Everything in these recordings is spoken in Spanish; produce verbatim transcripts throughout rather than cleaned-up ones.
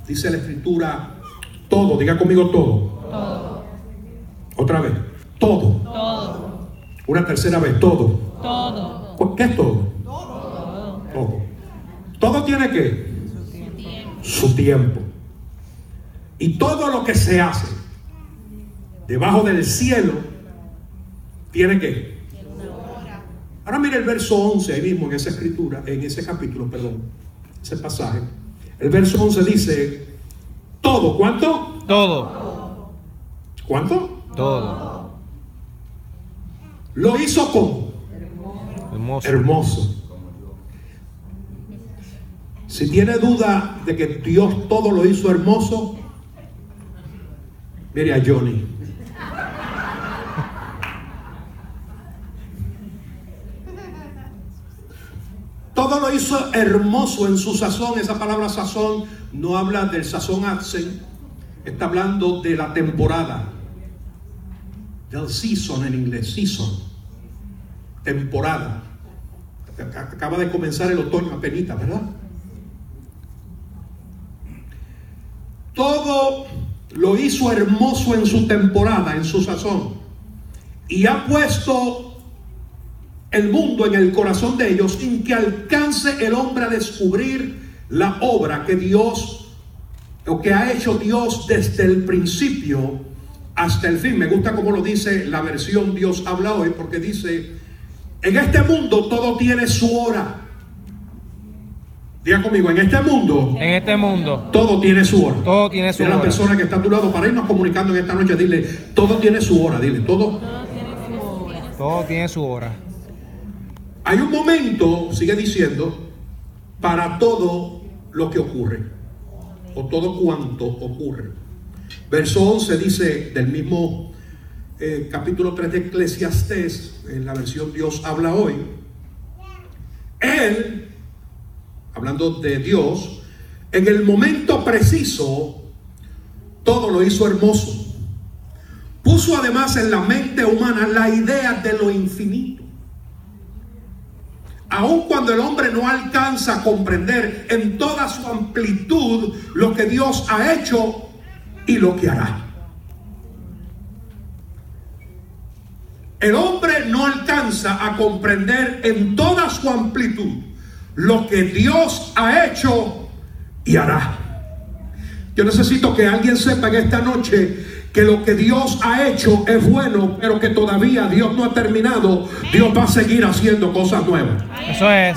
dice la Escritura, todo, diga conmigo todo. Todo. Otra vez, todo. Todo. Una tercera vez, todo. Todo. ¿Qué es todo? Todo. Todo. ¿Todo tiene qué? Su tiempo. Su tiempo. Y todo lo que se hace debajo del cielo tiene qué. Ahora mire el verso once ahí mismo en esa escritura, en ese capítulo, perdón, ese pasaje. El verso once dice, todo, ¿cuánto? Todo. ¿Cuánto? Todo. Lo hizo como Hermoso. hermoso. Si tiene duda de que Dios todo lo hizo hermoso, mire a Johnny. Todo lo hizo hermoso en su sazón. Esa palabra sazón no habla del sazón accent, está hablando de la temporada, del season en inglés, season, temporada. Acaba de comenzar el otoño apenita, ¿verdad? Todo lo hizo hermoso en su temporada, en su sazón, y ha puesto el mundo en el corazón de ellos sin que alcance el hombre a descubrir la obra que Dios, o que ha hecho Dios desde el principio hasta el fin. Me gusta como lo dice la versión Dios habla hoy, porque dice, en este mundo todo tiene su hora. Diga conmigo, en este mundo, En este mundo, todo tiene su hora. todo tiene su Dile a la hora. persona que está a tu lado, para irnos comunicando en esta noche, dile, todo tiene su hora, dile, todo. Todo tiene su hora. Todo tiene su hora. Hay un momento, sigue diciendo, para todo lo que ocurre, o todo cuanto ocurre. Verso once dice del mismo eh, capítulo tres de Eclesiastés, en la versión Dios habla hoy, Él, hablando de Dios, en el momento preciso, todo lo hizo hermoso. Puso además en la mente humana la idea de lo infinito. Aun cuando el hombre no alcanza a comprender en toda su amplitud lo que Dios ha hecho y lo que hará. El hombre no alcanza a comprender en toda su amplitud lo que Dios ha hecho y hará. Yo necesito que alguien sepa en esta noche que lo que Dios ha hecho es bueno, pero que todavía Dios no ha terminado. Dios va a seguir haciendo cosas nuevas. Eso es.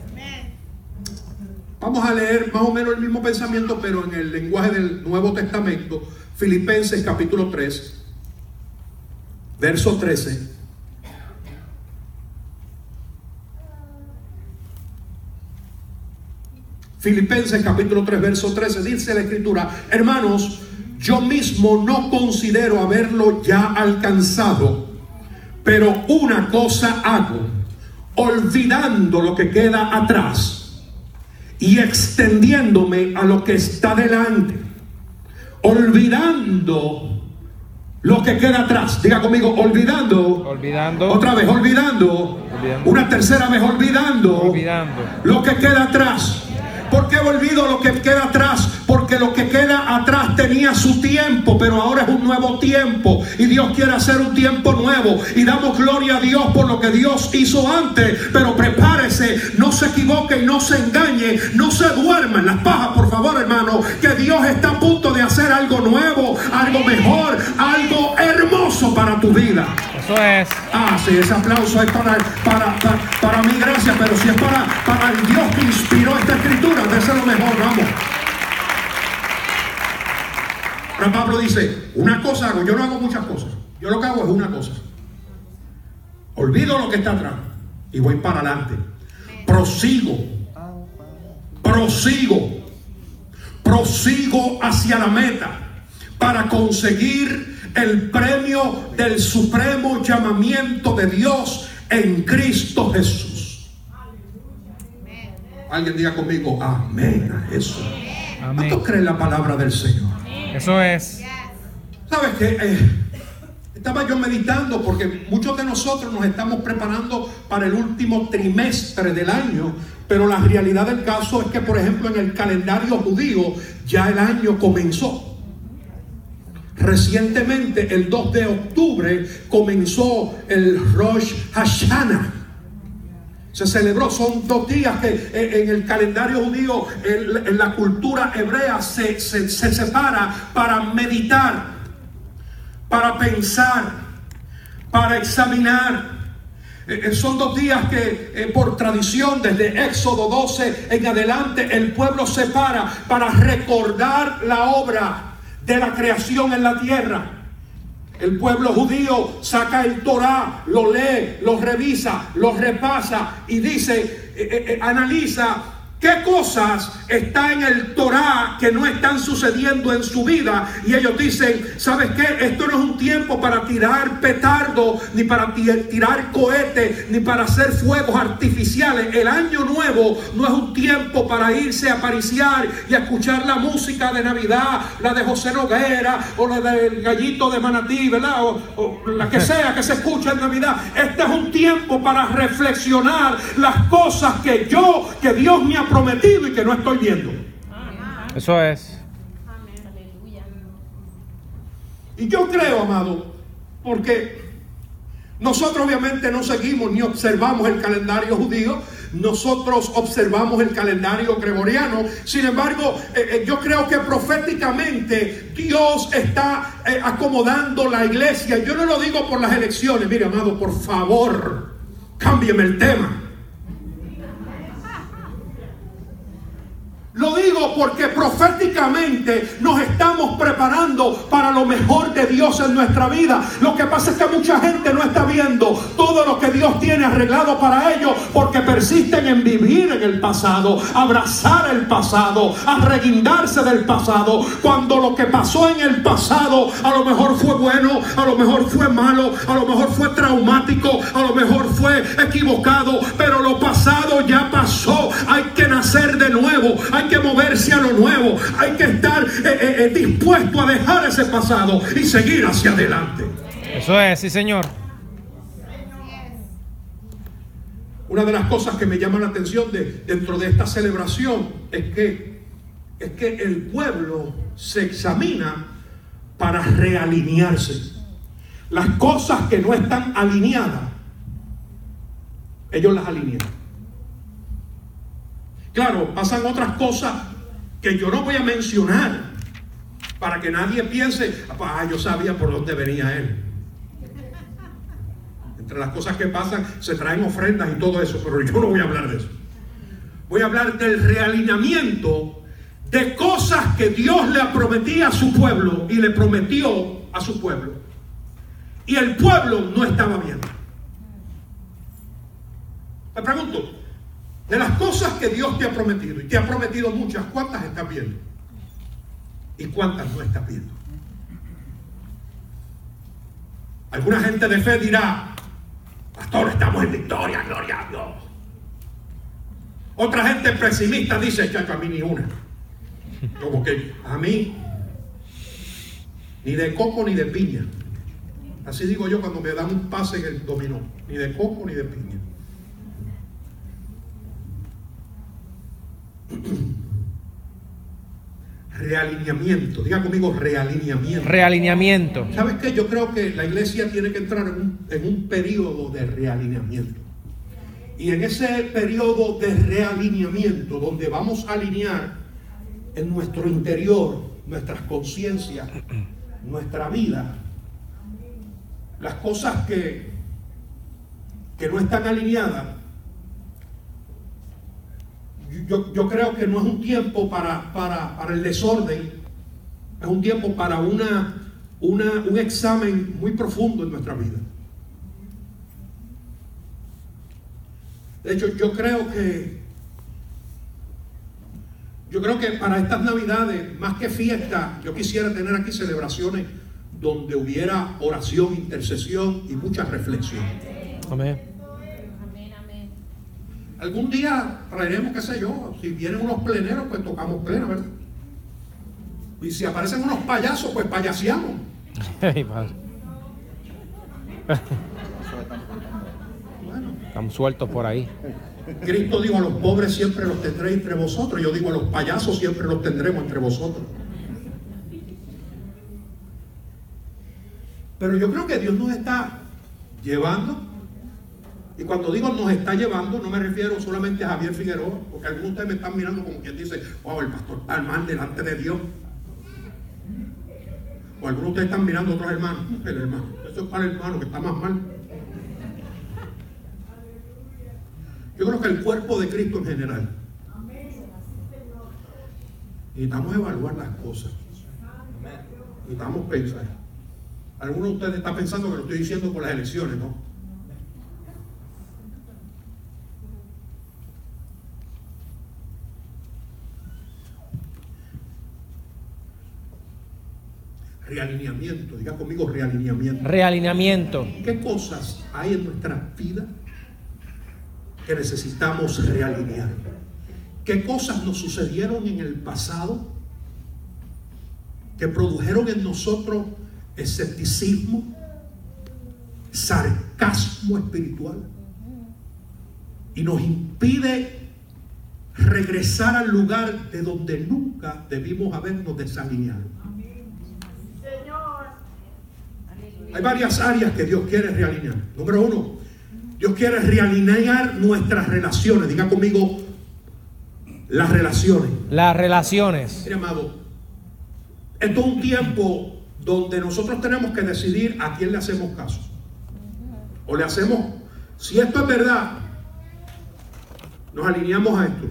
Vamos a leer más o menos el mismo pensamiento, pero en el lenguaje del Nuevo Testamento. Filipenses capítulo tres, verso trece. Filipenses capítulo tres, verso trece, dice la Escritura: hermanos, yo mismo no considero haberlo ya alcanzado, pero una cosa hago, olvidando lo que queda atrás y extendiéndome a lo que está delante. Olvidando lo que queda atrás. Diga conmigo, olvidando. Olvidando. Otra vez, olvidando. Olvidando. Una tercera vez, olvidando. Olvidando. Lo que queda atrás. ¿Por qué olvido lo que queda atrás? Porque lo que queda atrás tenía su tiempo, pero ahora es un nuevo tiempo y Dios quiere hacer un tiempo nuevo, y damos gloria a Dios por lo que Dios hizo antes. Pero prepárese, no se equivoque y no se engañe, no se duerma en las pajas, por favor, hermano, que Dios está a punto de hacer algo nuevo, algo mejor, algo hermoso para tu vida. Eso es. Ah, sí, ese aplauso es para, para, para, para mí, gracias, pero si es para, para el Dios que inspiró esta escritura, déselo mejor, vamos. Pero Pablo dice, una cosa hago, yo no hago muchas cosas, yo lo que hago es una cosa. Olvido lo que está atrás y voy para adelante. Prosigo, prosigo, prosigo hacia la meta para conseguir el premio del supremo llamamiento de Dios en Cristo Jesús. Alguien diga conmigo, amén a eso. ¿Cuántos creen la palabra del Señor? Eso es. ¿Sabes qué? Eh, Estaba yo meditando porque muchos de nosotros nos estamos preparando para el último trimestre del año, pero la realidad del caso es que, por ejemplo, en el calendario judío ya el año comenzó. Recientemente, el dos de octubre, comenzó el Rosh Hashanah. Se celebró, son dos días que en el calendario judío, en, en la cultura hebrea, se, se, se separa para meditar, para pensar, para examinar. Eh, son dos días que eh, por tradición, desde Éxodo doce en adelante, el pueblo se para para recordar la obra de la creación en la tierra. El pueblo judío saca el Torá, lo lee, lo revisa, lo repasa y dice, eh, eh, analiza qué cosas está en el Torá que no están sucediendo en su vida. Y ellos dicen, ¿sabes qué? Esto no es un tiempo para tirar petardos, ni para tirar cohetes, ni para hacer fuegos artificiales. El año nuevo no es un tiempo para irse a pariciar y a escuchar la música de Navidad, la de José Noguera o la del Gallito de Manatí, ¿verdad? O, o la que sea que se escuche en Navidad. Este es un tiempo para reflexionar las cosas que yo, que Dios me ha prometido y que no estoy viendo. Eso es. Y yo creo, amado, porque nosotros obviamente no seguimos ni observamos el calendario judío, nosotros observamos el calendario gregoriano. Sin embargo, eh, eh, yo creo que proféticamente Dios está eh, acomodando la iglesia. Yo no lo digo por las elecciones. Mire, amado, por favor, cámbieme el tema. Lo digo porque proféticamente nos estamos preparando para lo mejor de Dios en nuestra vida. Lo que pasa es que mucha gente no está viendo todo lo que Dios tiene arreglado para ellos, porque persisten en vivir en el pasado, abrazar el pasado, arreguindarse del pasado, cuando lo que pasó en el pasado a lo mejor fue bueno, a lo mejor fue malo, a lo mejor fue traumático, a lo mejor fue equivocado, pero lo pasado ya pasó. Hay que nacer de nuevo, hay que moverse a lo nuevo, hay que estar eh, eh, eh, dispuesto a dejar ese pasado y seguir hacia adelante. Eso es, sí, señor. Una de las cosas que me llama la atención de, dentro de esta celebración es que, es que el pueblo se examina para realinearse. Las cosas que no están alineadas, ellos las alinean. Claro, pasan otras cosas que yo no voy a mencionar para que nadie piense, ah, yo sabía por dónde venía él. Entre las cosas que pasan se traen ofrendas y todo eso, pero yo no voy a hablar de eso. Voy a hablar del realineamiento de cosas que Dios le prometía a su pueblo y le prometió a su pueblo. Y el pueblo no estaba viendo. Me pregunto, de las cosas que Dios te ha prometido, y te ha prometido muchas, ¿cuántas estás viendo? ¿Y cuántas no estás viendo? Alguna gente de fe dirá, pastor, estamos en victoria, gloria a Dios. Otra gente pesimista dice, chacho, a mí ni una. Como que a mí ni de coco ni de piña. Así digo yo cuando me dan un pase en el dominó, ni de coco ni de piña. Realineamiento, diga conmigo, realineamiento. Realineamiento. ¿Sabes qué? Yo creo que la iglesia tiene que entrar en un, en un periodo de realineamiento. Y en ese periodo de realineamiento, donde vamos a alinear en nuestro interior, nuestras conciencias, nuestra vida, las cosas que, que no están alineadas, Yo, yo creo que no es un tiempo para, para, para el desorden, es un tiempo para una, una, un examen muy profundo en nuestra vida. De hecho, yo creo que yo creo que para estas Navidades, más que fiesta, yo quisiera tener aquí celebraciones donde hubiera oración, intercesión y mucha reflexión. Amén. Algún día traeremos, qué sé yo, si vienen unos pleneros, pues tocamos plena, ¿verdad? Y si aparecen unos payasos, pues payaseamos. Ay, madre. Bueno, Están sueltos por ahí. Cristo dijo: a los pobres siempre los tendréis entre vosotros. Yo digo: a los payasos siempre los tendremos entre vosotros. Pero yo creo que Dios nos está llevando. Y cuando digo nos está llevando, no me refiero solamente a Javier Figueroa, porque algunos de ustedes me están mirando como quien dice: wow, el pastor está mal delante de Dios. O algunos de ustedes están mirando a otros hermanos. El hermano, eso es para el hermano que está más mal. Yo creo que el cuerpo de Cristo en general, necesitamos evaluar las cosas. Necesitamos pensar. Algunos de ustedes están pensando que lo estoy diciendo por las elecciones, ¿no? Realineamiento, diga conmigo: realineamiento. Realineamiento. ¿Qué cosas hay en nuestra vida que necesitamos realinear? ¿Qué cosas nos sucedieron en el pasado que produjeron en nosotros escepticismo, sarcasmo espiritual, y nos impide regresar al lugar de donde nunca debimos habernos desalineado? Hay varias áreas que Dios quiere realinear. Número uno, Dios quiere realinear nuestras relaciones. Diga conmigo: las relaciones. Las relaciones. Mire, amado, esto es un tiempo donde nosotros tenemos que decidir a quién le hacemos caso. O le hacemos, si esto es verdad, nos alineamos a esto.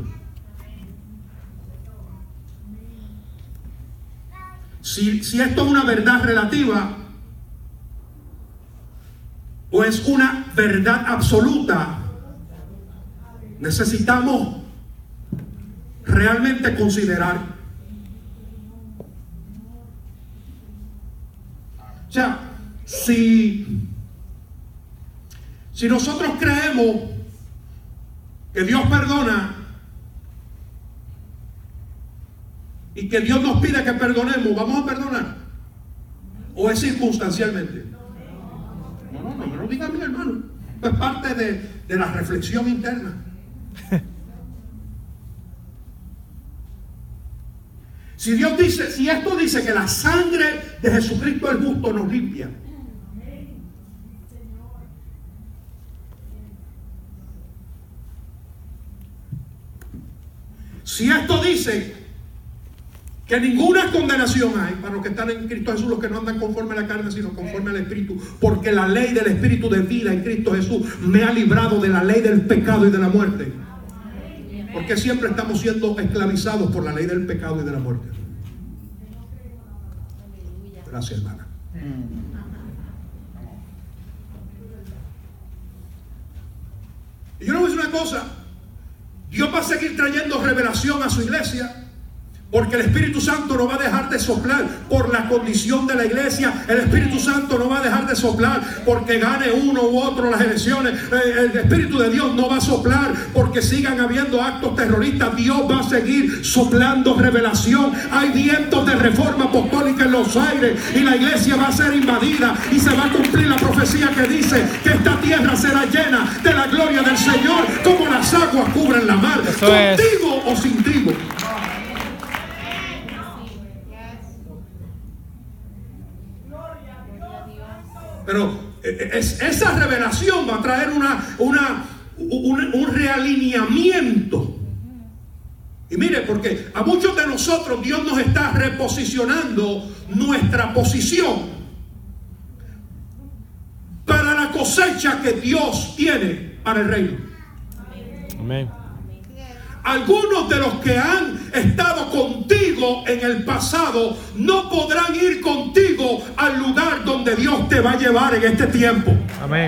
Si, si esto es una verdad relativa o es una verdad absoluta, necesitamos realmente considerar. O sea, si, si nosotros creemos que Dios perdona y que Dios nos pide que perdonemos, ¿vamos a perdonar? ¿O es circunstancialmente? No, no, no me lo diga mi hermano. Es parte de, de la reflexión interna. Si Dios dice, si esto dice que la sangre de Jesucristo el justo nos limpia, si esto dice que ninguna condenación hay para los que están en Cristo Jesús, los que no andan conforme a la carne, sino conforme al Espíritu, porque la ley del Espíritu de vida en Cristo Jesús me ha librado de la ley del pecado y de la muerte. Porque siempre estamos siendo esclavizados por la ley del pecado y de la muerte. Gracias, hermana. Y yo le voy a decir una cosa: Dios va a seguir trayendo revelación a su iglesia, porque el Espíritu Santo no va a dejar de soplar por la condición de la iglesia. El Espíritu Santo no va a dejar de soplar porque gane uno u otro las elecciones. El Espíritu de Dios no va a soplar porque sigan habiendo actos terroristas. Dios va a seguir soplando revelación. Hay vientos de reforma apostólica en los aires y la iglesia va a ser invadida y se va a cumplir la profecía que dice que esta tierra será llena de la gloria del Señor como las aguas cubren la mar. Eso contigo es. o sin trigo. Pero es, esa revelación va a traer una, una, un, un realineamiento. Y mire, porque a muchos de nosotros Dios nos está reposicionando nuestra posición para la cosecha que Dios tiene para el reino. Amén. Algunos de los que han estado contigo en el pasado no podrán ir contigo al lugar donde Dios te va a llevar en este tiempo. Amén.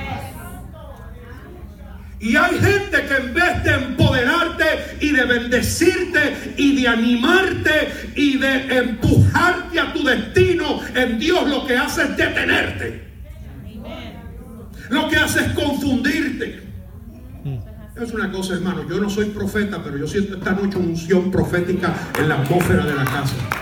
Y hay gente que en vez de empoderarte y de bendecirte y de animarte y de empujarte a tu destino en Dios, lo que hace es detenerte. Lo que hace es confundirte. Es una cosa, hermano, yo no soy profeta, pero yo siento esta noche una unción profética en la atmósfera de la casa.